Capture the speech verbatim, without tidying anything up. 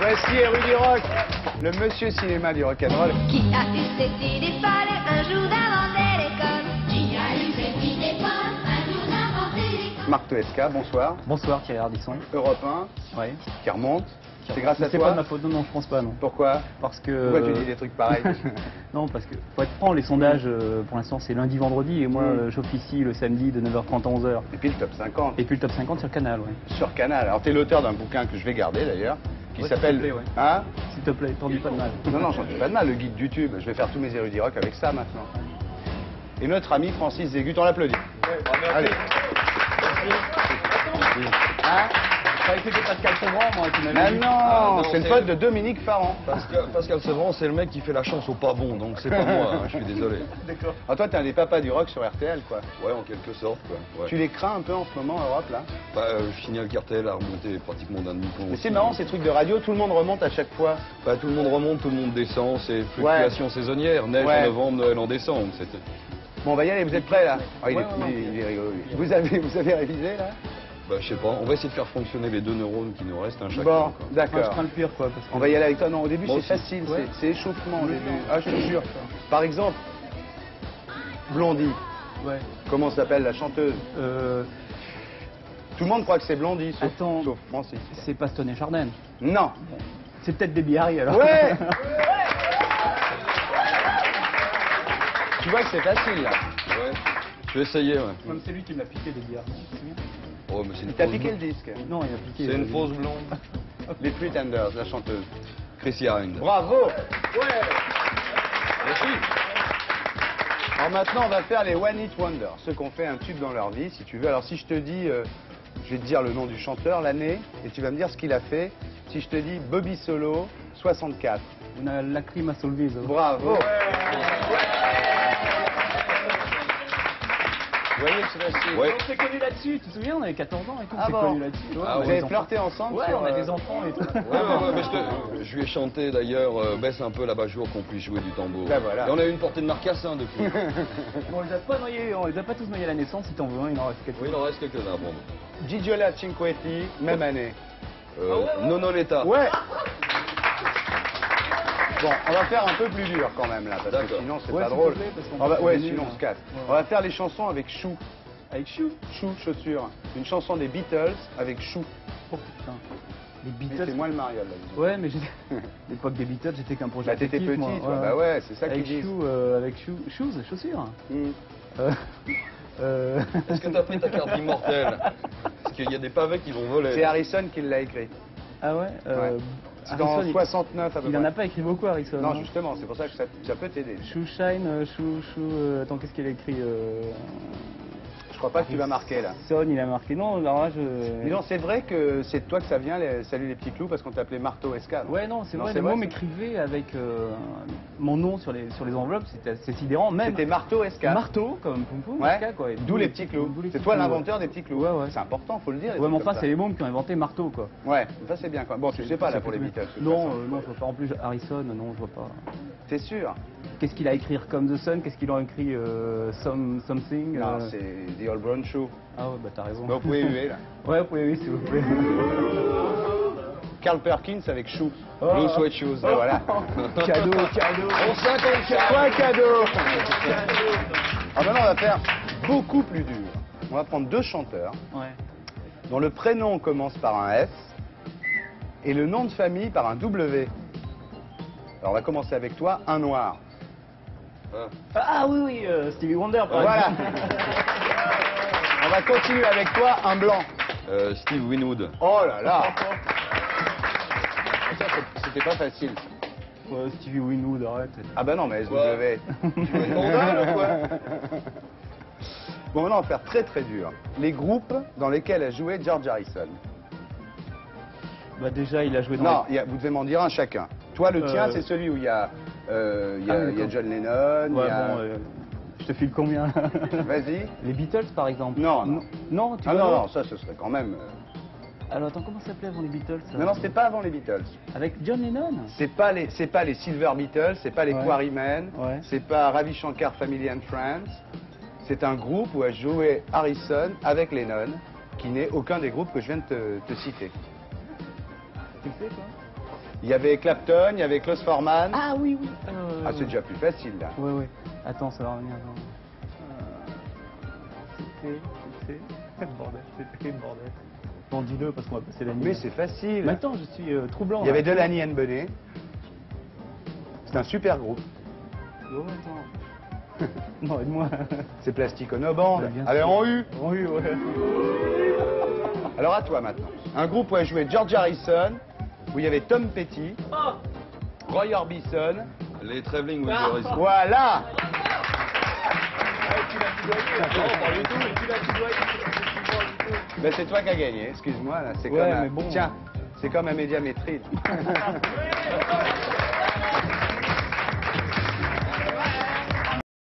Voici Érudit Rock, le monsieur cinéma du rock'n'roll. Qui a eu cette idée folle un jour d'inventer l'école? Qui a eu cette idée folle un jour d'inventer l'école? Marc Toesca, bonsoir. Bonsoir Thierry Ardisson. Europe un, Ouais. qui remonte. C'est grâce à C'est toi? pas de ma faute, non, non, je pense pas, non. Pourquoi? Parce que... Pourquoi tu dis des trucs pareils? Non, parce que, faut être franc, les sondages, euh, pour l'instant, c'est lundi-vendredi, et moi, Mm. euh, j'officie le samedi de neuf heures trente à onze heures. Et puis le top cinquante. Et puis le top cinquante sur Canal, ouais. Sur Canal. Alors, tu es l'auteur d'un bouquin que je vais garder d'ailleurs, qui Ouais, s'appelle... s'il te plaît, ouais. Hein? S'il te plaît, t'en dis pas de mal. Non, non, j'en dis pas de mal, le guide YouTube. Je vais faire tous mes érudits rock avec ça maintenant. Et notre ami Francis Zégut, on l'applaudit. Ouais, bah, merci. Allez. Hein? Je croyais que c'était Pascal Sevran, moi, qui Mais m'avait dit. non, Ah, non, c'est le c'est- pote de Dominique Farran. Pascal, Pascal Sevran, c'est le mec qui fait la chance au pas bon, donc c'est pas moi, hein, je suis désolé. D'accord. Ah, toi, t'es un des papas du rock sur R T L, quoi. Ouais, en quelque sorte, quoi. Ouais. Tu les crains un peu en ce moment, Europe, là? Bah, euh, je signale qu'Artel a remonté pratiquement d'un demi-point. Mais aussi. c'est marrant, ces trucs de radio, tout le monde remonte à chaque fois. Bah, tout le monde remonte, tout le monde descend, c'est fluctuation saisonnière, neige Ouais. en novembre, Noël en décembre. c'était- Bon, on va y aller, vous êtes prêts, là? Ah, il, est, Ouais, ouais, il est- il est rigolo, lui. Vous avez, vous avez révisé, là? Bah, je sais pas, on va essayer de faire fonctionner les deux neurones qui nous restent un chacun. Bon, quoi. Moi, je d'accord. crains le pire, quoi. Parce que... On va y aller avec toi. Non, au début, Moi c'est aussi. facile, Ouais. c'est- c'est échauffement au Ouais. début. Ah, je te jure. Par exemple, Blondie. Ouais. Comment s'appelle la chanteuse? Euh, Tout le monde croit que c'est Blondie, sauf, Attends. sauf Francis. c'est pas Stone et Chardin. Non. C'est peut-être Debbie Harry, alors. Ouais. Tu vois que c'est facile, là. Ouais. Je vais essayer, ouais. Comme c'est lui qui me l'a piqué, Debbie Harry. tu te souviens? Oh, mais c'est une Il t'a fausse piqué le blonde. disque. Non, il a piqué. C'est une euh, fausse blonde. Les Pretenders, la chanteuse. Chrissy Hind. Bravo. Ouais. Merci. Alors maintenant, on va faire les One Hit Wonder, ceux qui ont fait un tube dans leur vie, si tu veux. Alors si je te dis, euh, je vais te dire le nom du chanteur, l'année, et tu vas me dire ce qu'il a fait. Si je te dis Bobby Solo, soixante-quatre. Una lacrima sul viso. Bravo. Vous voyez que c'est facile. Ouais. On s'est connus là-dessus, tu te souviens, on avait quatorze ans et tout, on Ah s'est bon. connus là-dessus. Ouais, Ah on a Vous des avez enfants. flirté ensemble Ouais, sur, on a euh, des enfants et tout. Ouais, ouais, ouais, mais je, te- je lui ai chanté d'ailleurs, euh, baisse un peu la bajour qu'on puisse jouer du tambour. Ben voilà. Et on a eu une portée de marcassin depuis. Bon, on les a pas noyés, on les a pas tous noyés à la naissance, si t'en veux un, il en reste quelques-uns. Oui, il en reste quelques-uns pour nous. Gigiola Cinquetti, même année. Euh, Nono Letta. Ouais. Bon, on va faire un peu plus dur quand même là, parce que D'accord. sinon c'est Ouais, pas s'il drôle. te plaît, parce qu'on On va- peut Ouais, continuer, sinon on là. se casse. Ouais. On va faire les chansons avec Chou. Avec Chou. Chou, chaussures. Une chanson des Beatles avec Chou. Oh putain. Les Mais Beatles. c'est moi le mariole là. disons. Ouais, mais j'étais. L'époque des Beatles, j'étais qu'un projet. Bah t'étais affectif, petit, moi. toi. Bah ouais, c'est ça qu'ils Avec disent. Chou, euh, avec Chou. Shoes, chaussures. Hmm. Euh, euh, Est-ce que t'as pris ta carte d'immortel? Parce qu'il y a des pavés qui vont voler. C'est Harrison qui l'a écrit. Ah ouais, euh, Ouais. C'est en Harrison, il- soixante-neuf à peu Il près. en a pas écrit beaucoup, Harrison. Non, hein. justement, c'est pour ça que ça, ça peut t'aider. Chou Shine, euh, Chou, Chou. euh, Attends, qu'est-ce qu'il a écrit euh... Je crois pas que tu vas marquer là. Son, il a marqué. Non, alors là, je. Dis donc, c'est vrai que c'est de toi que ça vient, les... Salut les petits clous, parce qu'on t'appelait Marteau Escale. Ouais, non, c'est Non, vrai, c'est les vrai, mots ça. m'écrivaient avec euh, mon nom sur les, sur les enveloppes, c'était assez sidérant. Même C'était Marteau Escale. marteau, comme Poum Poum, Ouais. Esca, quoi. Et D'où les petits clous. d'où les C'est petits toi clous, l'inventeur des petits clous. Ouais, ouais. C'est important, faut le dire. les Ouais, mais trucs enfin, comme c'est les mômes qui ont inventé marteau, quoi. ça. Ouais, ça c'est bien quoi. Bon, tu sais pas là pour les Beatles. de toute Non, façon. euh, non, je vois pas. En plus, Harrison, non, je vois pas. T'es sûr? Qu'est-ce qu'il a écrit comme The Sun? Qu'est-ce qu'il a écrit euh, some, Something Non, euh, c'est The Old Brown Show. Ah ouais, bah t'as raison. Bah, vous pouvez huer là. Ouais, vous pouvez, oui, s'il vous plaît. Carl Perkins avec Chou. Oh. Blue Sweat Shoes. Ben voilà. Cadeau, cadeau. On cinquante-quatre. Quoi cadeau? Ah maintenant on va faire beaucoup plus dur. On va prendre deux chanteurs Ouais. dont le prénom commence par un S et le nom de famille par un W. Alors on va commencer avec toi, un noir. Ah. Ah oui, oui, euh, Stevie Wonder, par Voilà. exemple. On va continuer avec toi, un blanc. Euh, Steve Winwood. Oh là là. Ça, c'est- C'était pas facile. Ouais, Stevie Winwood, arrête. Ah bah non, mais S W. Tu veux une mandale ou quoi? Bon, maintenant on va faire très très dur. Les groupes dans lesquels a joué George Harrison. Bah déjà, il a joué dans... Non, il y a- vous devez m'en dire un chacun. Toi, le tien, Euh. c'est celui où il y a, euh, il y a, Ah oui, il y a d'accord. John Lennon, il Ouais, y a... bon, euh, je te file combien? Vas-y. Les Beatles, par exemple. Non, non. Non, tu Ah vois, non, non, ça, ce serait quand même... euh, Alors, attends, comment ça s'appelait avant les Beatles ça Non, non, c'était pas avant les Beatles. Avec John Lennon? C'est pas les, c'est pas les Silver Beatles, c'est pas les Ouais. Quarrymen, Ouais. c'est pas Ravi Shankar Family and Friends. C'est un groupe où a joué Harrison avec Lennon, qui n'est aucun des groupes que je viens de te, te citer. Tu le sais, toi? Il y avait Clapton, il y avait Klaus Forman. Ah oui, oui. Euh, Ah, c'est déjà plus facile, là. Ouais, ouais. Attends, ça va revenir. Attends. Euh, C'était. C'était. Bordel. C'était le bordel. Bon, dis-le parce qu'on va passer la nuit. Mais c'est facile. Mais attends, je suis euh, troublant. Il y avait là. Delaney and Bonnet. C'est un super groupe. Oh, attends. Non, aide-moi. C'est Plastic Ono Band. Bah, bien Allez, sûr. en U. En U, ouais. Alors à toi maintenant. Un groupe où a joué George Harrison, où il y avait Tom Petty, Roy Orbison. Les Traveling Wilburys. Voilà. Ben, c'est toi qui as gagné, excuse-moi. là, C'est Ouais, comme un... mais bon. Tiens, c'est comme un médiamétrie. là.